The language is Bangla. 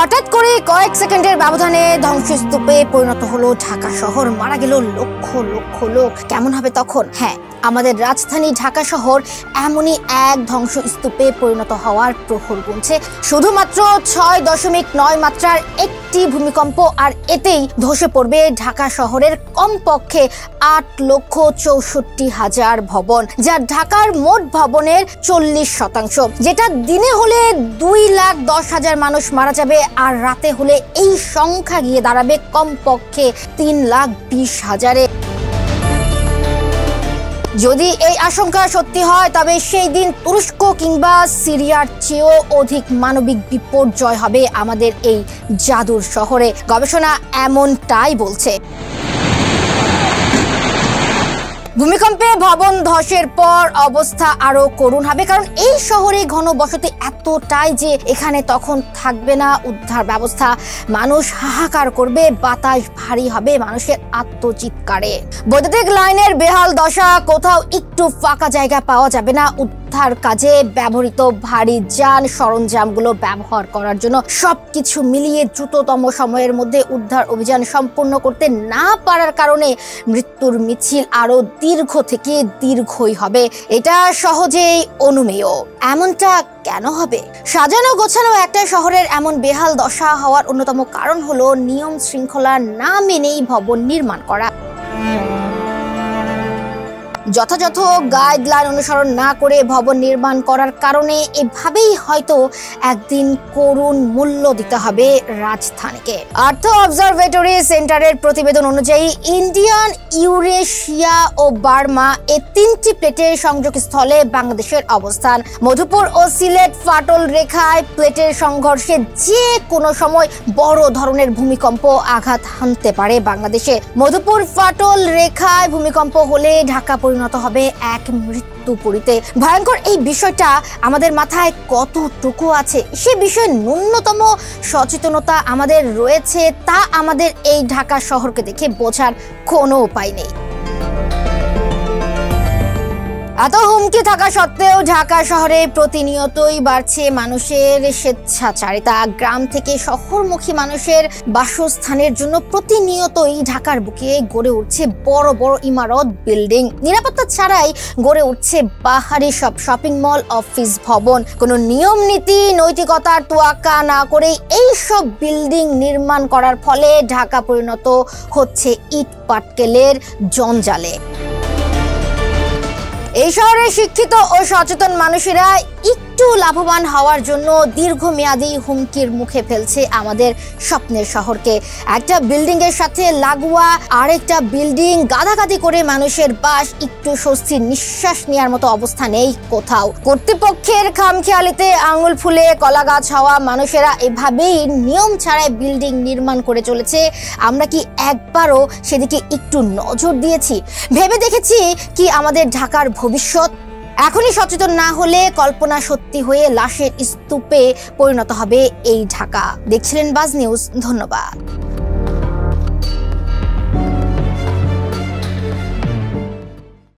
হঠাৎ করে কয়েক সেকেন্ডের ব্যবধানে ধ্বংসস্তূপে পরিণত হলো ঢাকা শহর, মারা গেল লক্ষ লক্ষ লোক। কেমন হবে তখন? হ্যাঁ, আমাদের রাজধানী ঢাকা শহর এমনই এক ধ্বংসস্তূপে পরিণত হওয়ার প্রহর গুনছে। শুধুমাত্র 6.9 মাত্রার একটি ভূমিকম্প আর এতেই ধসে পড়বে ঢাকা শহরের কমপক্ষে 8,64,000 ভবন, যা ঢাকার মোট ভবনের 40%, যেটা দিনে হলে 2,10,000 মানুষ মারা যাবে আর রাতে হলে এই সংখ্যা গিয়ে দাঁড়াবে কমপক্ষে 3,20,000-এ। যদি এই আশঙ্কা সত্যি হয় তবে সেই দিন তুরস্ক কিংবা সিরিয়ার চেয়েও অধিক মানবিক বিপর্যয় হবে আমাদের এই জাদুর শহরে। গবেষণা এমনটাই বলছে। ভূমিকম্পে ভবন ধসের পর অবস্থা আরো করুণ হবে, কারণ এই শহরে ঘনবসতি এতটাই যে এখানে তখন থাকবে না উদ্ধার ব্যবস্থা। মানুষ হাহাকার করবে, বাতাস ভারী হবে মানুষের আত্মচিৎকারে। বৈদ্যুতিক লাইনের বেহাল দশা, কোথাও একটু ফাঁকা জায়গা পাওয়া যাবে না উদ্ধার কাজে ব্যবহৃত ভারী যান সরঞ্জামগুলো ব্যবহার করার জন্য। সবকিছু মিলিয়ে দ্রুততম সময়ের মধ্যে উদ্ধার অভিযান সম্পূর্ণ করতে না পারার কারণে মৃত্যুর মিছিল আরো দীর্ঘ থেকে দীর্ঘই হবে। এটা সহজেই অনুমেয়। এমনটা কেন হবে? সাজানো গোছানো একটা শহরের এমন বেহাল দশা হওয়ার অন্যতম কারণ হলো নিয়ম শৃঙ্খলা না মেনেই ভবন নির্মাণ করা। যথাযথ গাইডলাইন অনুসরণ না করে ভবন নির্মাণ করার কারণে এভাবেই হয়তো একদিন করুণ মূল্য দিতে হবে রাজধানীকে। আর্থ অবজারভেটরি সেন্টারের প্রতিবেদন অনুযায়ী ইন্ডিয়ান, ইউরেশিয়া ও বার্মা এই 3টি প্লেটের সংযোগস্থলে বাংলাদেশের অবস্থান। মধুপুর ও সিলেট ফাটল রেখায় প্লেটের সংঘর্ষে যে কোনো সময় বড় ধরনের ভূমিকম্প আঘাত হানতে পারে বাংলাদেশে। মধুপুর ফাটল রেখায় ভূমিকম্প হলে ঢাকা পরিণত হবে এক মৃত্যুপুরীতে। ভয়ঙ্কর এই বিষয়টা আমাদের মাথায় কতটুকু আছে সে বিষয়ে ন্যূনতম সচেতনতা আমাদের রয়েছে, তা আমাদের এই ঢাকা শহরকে দেখে বোঝার কোনো উপায় নেই। এত হুমকি থাকা সত্ত্বেও ঢাকা শহরে প্রতিনিয়তই বাড়ছে মানুষের স্বেচ্ছাচারিতা। গ্রাম থেকে শহরমুখী মানুষের বাসস্থানের জন্য প্রতিনিয়তই ঢাকার বুকে গড়ে উঠছে বড় বড় ইমারত, বিল্ডিং। নিরাপত্তা ছাড়াই গড়ে উঠছে বাহারি সব শপিং মল, অফিস ভবন। কোনো নিয়ম নীতি নৈতিকতার তোয়াক্কা না করে এই সব বিল্ডিং নির্মাণ করার ফলে ঢাকা পরিণত হচ্ছে ইট পাটকেলের জঞ্জালে। এই শহরে শিক্ষিত ও সচেতন মানুষেরা একটু লাভবান হওয়ার জন্য দীর্ঘমেয়াদী হুমকির মুখে ফেলছে আমাদের স্বপ্নের শহরকে। একটা বিল্ডিং এর সাথে লাগোয়া আরেকটা বিল্ডিং গাদাগাদি করে মানুষের বাস, একটু স্বস্তির নিঃশ্বাস নেওয়ার মতো অবস্থা নেই কোথাও। কর্তৃপক্ষের খামখেয়ালিতে আঙুল ফুলে কলা গাছ হওয়া মানুষেরা এভাবেই নিয়ম ছাড়াই বিল্ডিং নির্মাণ করে চলেছে। আমরা কি একবারও সেদিকে একটু নজর দিয়েছি? ভেবে দেখেছি কি আমাদের ঢাকার ভবিষ্যৎ? এখনই সচেতন না হলে কল্পনা সত্যি হয়ে লাশের স্তূপে পরিণত হবে এই ঢাকা। দেখছিলেন বাজ নিউজ, ধন্যবাদ।